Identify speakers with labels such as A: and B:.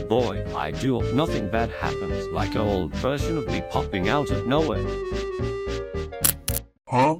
A: boy, I do hope nothing bad happens, like an old version of me popping out of nowhere.
B: Huh?